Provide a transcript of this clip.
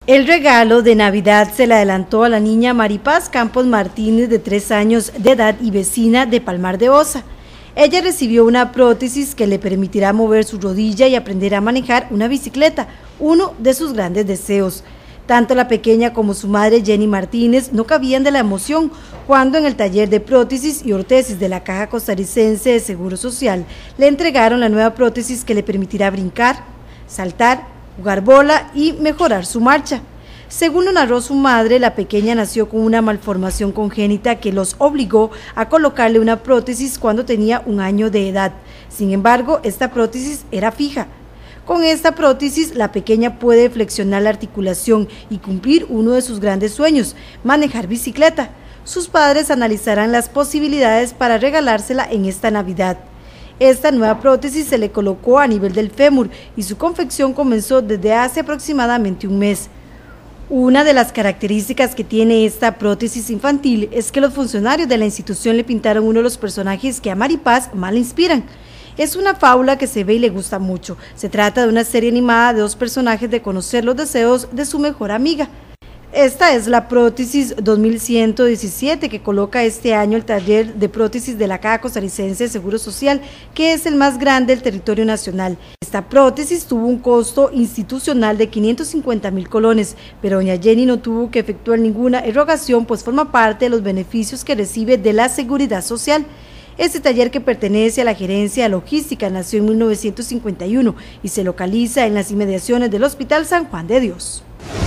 El regalo de Navidad se le adelantó a la niña Maripaz Campos Martínez, de 3 años de edad y vecina de Palmar de Osa. Ella recibió una prótesis que le permitirá mover su rodilla y aprender a manejar una bicicleta, uno de sus grandes deseos. Tanto la pequeña como su madre, Jenny Martínez, no cabían de la emoción cuando en el taller de prótesis y ortesis de la Caja Costarricense de Seguro Social le entregaron la nueva prótesis que le permitirá brincar, saltar, jugar bola y mejorar su marcha. Según lo narró su madre, la pequeña nació con una malformación congénita que los obligó a colocarle una prótesis cuando tenía 1 año de edad. Sin embargo, esta prótesis era fija. Con esta prótesis, la pequeña puede flexionar la articulación y cumplir uno de sus grandes sueños, manejar bicicleta. Sus padres analizarán las posibilidades para regalársela en esta Navidad. Esta nueva prótesis se le colocó a nivel del fémur y su confección comenzó desde hace aproximadamente 1 mes. Una de las características que tiene esta prótesis infantil es que los funcionarios de la institución le pintaron uno de los personajes que a Maripaz más le inspiran. Es una fábula que se ve y le gusta mucho. Se trata de una serie animada de 2 personajes de conocer los deseos de su mejor amiga. Esta es la prótesis 2117 que coloca este año el taller de prótesis de la Caja Costarricense de Seguro Social, que es el más grande del territorio nacional. Esta prótesis tuvo un costo institucional de 550,000 colones, pero doña Jenny no tuvo que efectuar ninguna erogación, pues forma parte de los beneficios que recibe de la Seguridad Social. Este taller, que pertenece a la Gerencia de Logística, nació en 1951 y se localiza en las inmediaciones del Hospital San Juan de Dios.